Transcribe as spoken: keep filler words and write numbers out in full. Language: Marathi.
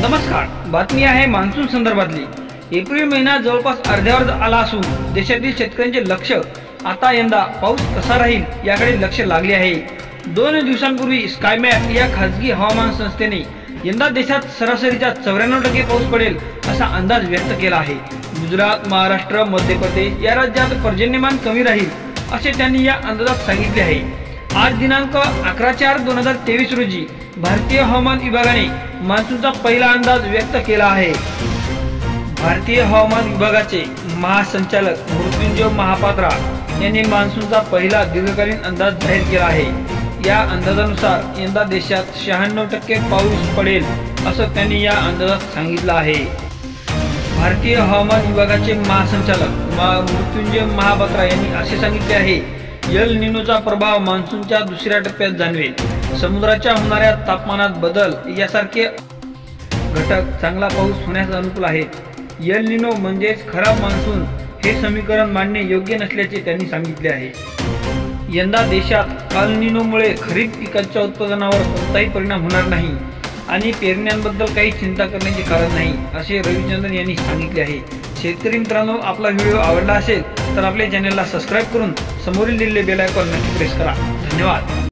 नमस्कार, बातमी आहे मान्सून संदर्भातली। एप्रिल महिना जवळपास अर्ध्यावर आला असून देशातील शेतकऱ्यांचे लक्ष आता यंदा पाऊस कसा राहील याकडे लक्ष लागले आहे। दोन दिवसांपूर्वी स्कायमॅप या खासगी हवामान संस्थेने यंदा देशात सरासरीच्या चौऱ्याण्णव टक्के पाऊस पडेल असा अंदाज व्यक्त केला आहे। गुजरात, महाराष्ट्र, मध्य प्रदेश या राज्यात पर्जन्यमान कमी राहील असे त्यांनी या अंदाजात सांगितले आहे। आज दिनांक अकरा चार दोन हजार तेवीस रोजी भारतीय हवामान विभागाने मान्सूनचा पहिला अंदाज व्यक्त केला आहे। भारतीय हवामान विभागाचे महासंचालक मृत्युंजय महापात्रा यांनी मान्सूनचा पहिला दीर्घकालीन अंदाज जाहीर केला आहे। या अंदाजानुसार यंदा देशात शहाण्णव टक्के पाऊस पडेल असं त्यांनी या अंदाजात सांगितलं आहे। भारतीय हवामान विभागाचे महासंचालक मृत्युंजय महापात्रा यांनी असे सांगितले आहे, एल निनोचा प्रभाव मान्सूनच्या दुसऱ्या टप्प्यात जाणवेल। समुद्राच्या होणाऱ्या तापमानात बदल यासारखे घटक चांगला पाऊस होण्यास अनुकूल आहेत। एल निनो म्हणजेच खराब मान्सून हे समीकरण मांडणे योग्य नसल्याचे त्यांनी सांगितले आहे। यंदा देशात एल निनोमुळे खरीप पिकांच्या उत्पादनावर कोणताही परिणाम होणार नाही आणि पेरण्यांबद्दल काही चिंता करण्याचे कारण नाही असे रविचंद्रन यांनी सांगितले आहे। शेतकरी मित्रांनो, आपला व्हिडिओ आवडला असेल तर आपल्या चॅनलला सबस्क्राईब करून समोरील दिलेले बेल आयकॉन नक्की प्रेस करा। धन्यवाद।